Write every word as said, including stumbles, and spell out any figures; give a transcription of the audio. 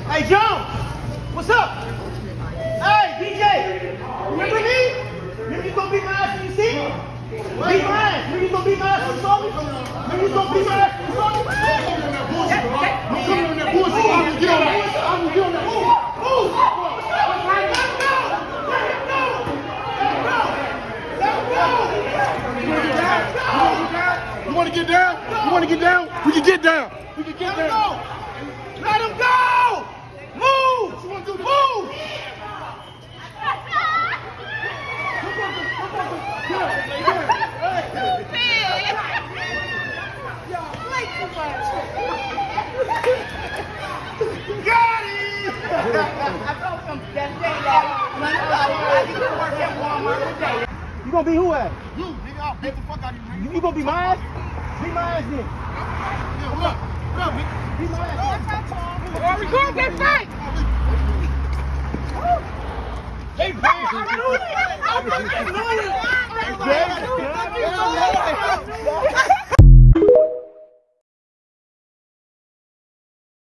Hey, Jones, what's up? Hey, D J, remember me? Remember you gonna beat my ass when you see me? Beat my ass. Remember you gonna beat my ass when you saw me? Remember you gonna beat my ass when you saw me? I'm coming on that bullshit. I'm gonna get on that. I'm gonna get on that. Move, move. Let him go. Let him go. Let him go. You want to get down? You want to get down? We can get down. We can get down. Let him go. Move. Move. Got it! You gonna be who at? You, nigga, I'll beat the fuck out of you, nigga. You gonna be my ass? Be my ass then. Yeah, what up? What up, nigga? Be my ass. Are we going to fight? Hey, man! I knew it! I knew it!